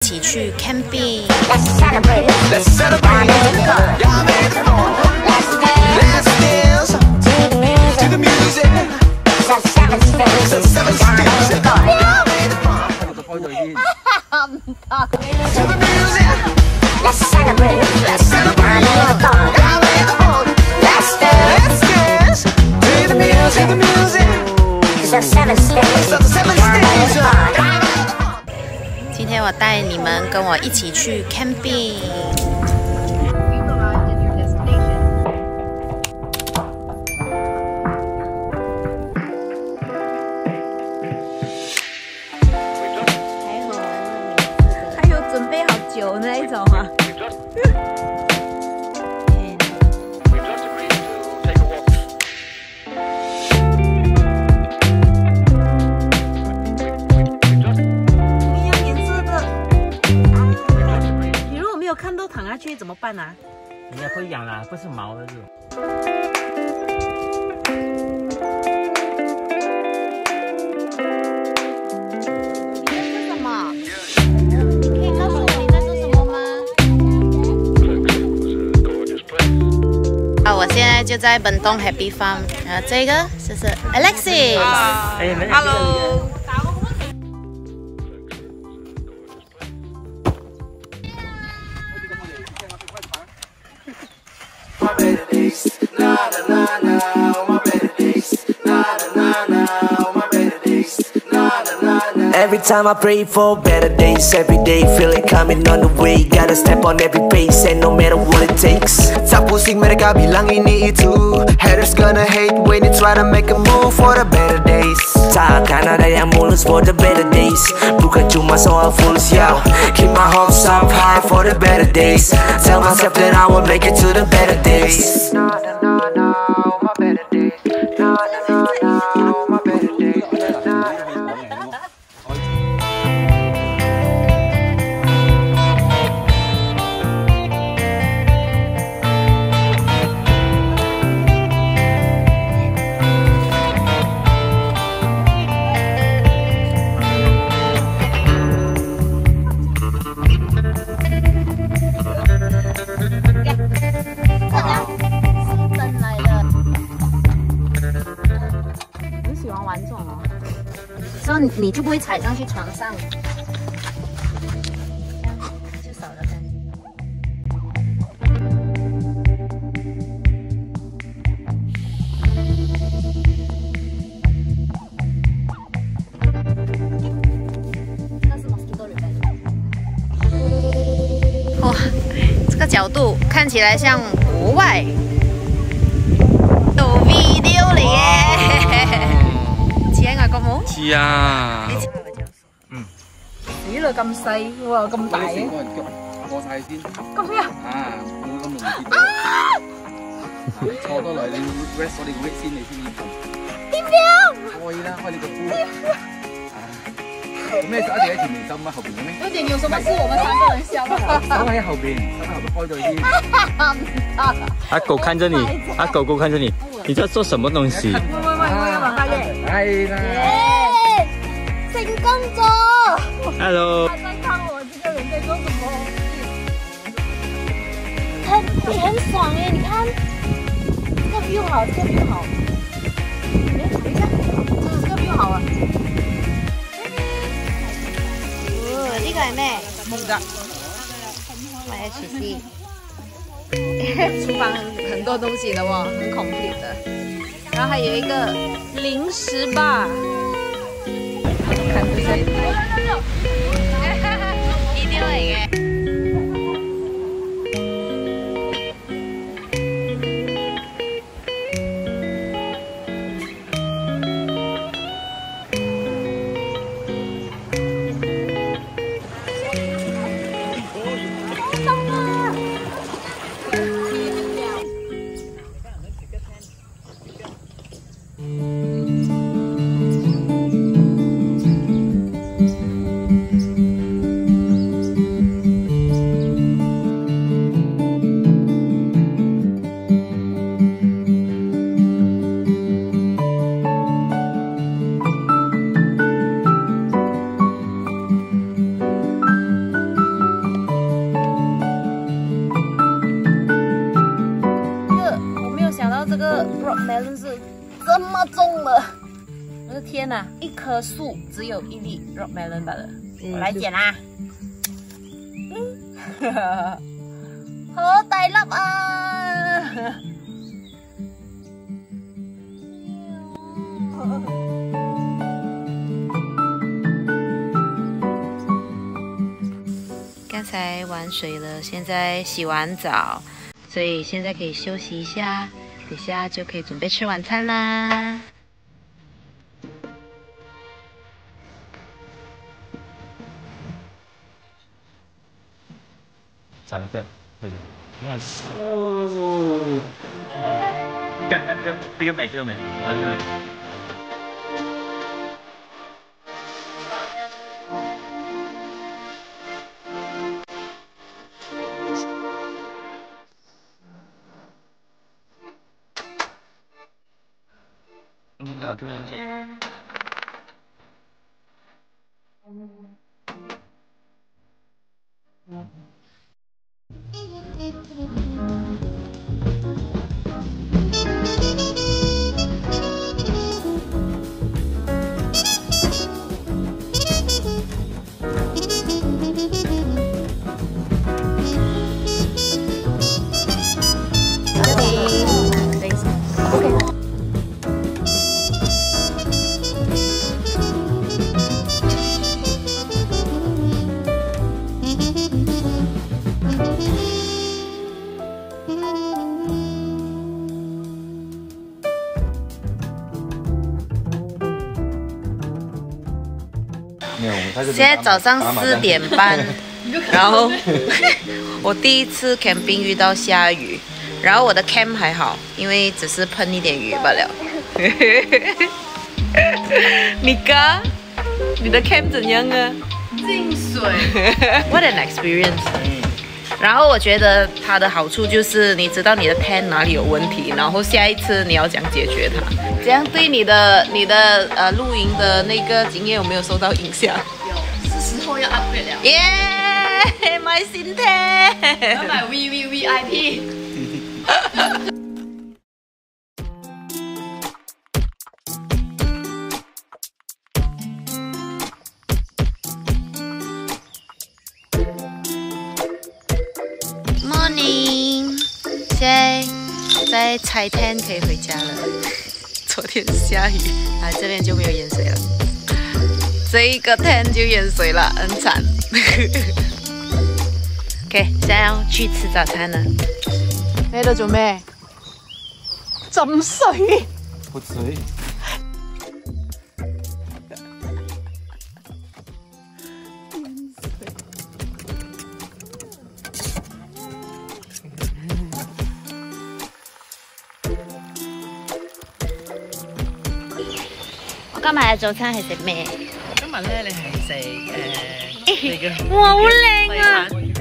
起去 camping。今天我带你们跟我一起去 camping。还有准备好酒那一种啊。看到躺下去怎么办啊？ 人家会痒啦，不是毛的这种。 你在做什么？可以告诉我你在做什么吗？我现在就在本东 Happy Farm， 这个就是 Alexis。Hello。 Every time I pray for better days, every day feel it coming on the way. Gotta step on every pace, and no matter what it takes. Tak pusing mereka bilang ini itu. Haters gonna hate when you try to make a move for the better days. Takkan ada yang mulus for the better days. Bukan cuma soal fulus, yo. Keep my hopes up high for the better days. Tell myself that I will make it to the better days. No, my better days. No, my better days. 所以你就不会踩上去床上，就少了干。哇，这个角度看起来像国外有 video 嚟嘅。似喺外國冇？ 似啊。 死啦，咁細哇，咁大嘅。 過晒先。 咁樣。 啊，冇咁容易跌到。坐多耐，你要 rest 我哋個 weight 先，你先至瞓。點樣？開啦，開你個褲。咁你就一定喺前面收乜後邊嘅咩？有點有什麼事我們3個人笑的。收喺後邊，開到先。 阿狗看着你，阿狗狗看着你，你在做什麼東西？ 喂，大爺。 係啦。 成功咗。 Hello。 在看我這個人在做什麼？很爽耶！你看，這個 view 好，這個 view 好。哎，等一下，這個 view 好啊。呢個係咩？木的。買 HC。廚房很多東西的哦，很 complete 的。然後還有一個零食吧。看這些。一定嚟嘅。 么重了！我的天哪，一棵树只有1粒 rock melon 罢了。我来捡啦。好大粒啊！刚才玩水了，现在洗完澡，所以现在可以休息一下，等下就可以准备吃晚餐啦。 3个，对，哦，这个美，好，这边。 现在早上4点半，然后我第一次 camping 遇到下雨，然后我的 camp 还好，因为只是喷一点雨罢了。米哥，你的 camp 怎样啊？ 进水。 What an experience！然后我觉得它的好处就是，你知道你的 tent 哪里有问题，然后下一次你要怎样解决它，这样对你的露营的那个经验有没有受到影响？ 有，是时候要 upgrade 了。 耶，买新 tent， 要买 VIP。 现在在拆 tent 可以回家了。昨天下雨，啊，这边就没有淹水了。这一个 tent 就淹水了，很惨。OK， 现在要去吃早餐了。你喺度做咩？浸水。 泼水。 今日嘅早餐係食咩？ 今日咧，你係食哇，好靚啊！